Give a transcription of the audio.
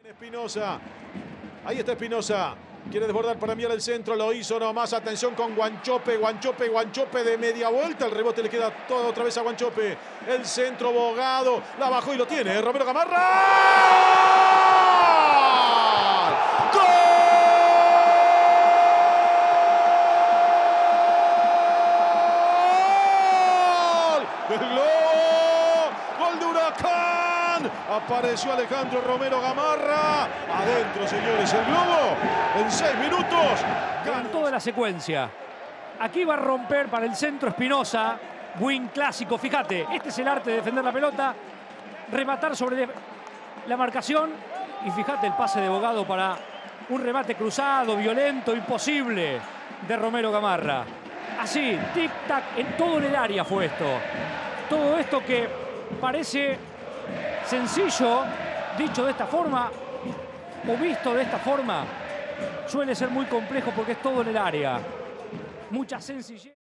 Espinosa, ahí está Espinosa, quiere desbordar para enviar el centro, lo hizo nomás, atención con Guanchope de media vuelta, el rebote le queda todo otra vez a Guanchope, el centro Bogado, la bajó y lo tiene, Romero Gamarra. ¡Gol! ¡El Globo! ¡Gol de Huracán! Apareció Alejandro Romero Gamarra. Adentro, señores, el Globo en 6 minutos. En toda la secuencia. Aquí va a romper para el centro Espinosa. Win clásico, fíjate. Este es el arte de defender la pelota. Rematar sobre la marcación. Y fíjate el pase de Bogado para un remate cruzado, violento, imposible de Romero Gamarra. Así, tic-tac, en todo el área fue esto. Todo esto que parece sencillo, dicho de esta forma, o visto de esta forma, suele ser muy complejo porque es todo en el área. Mucha sencillez.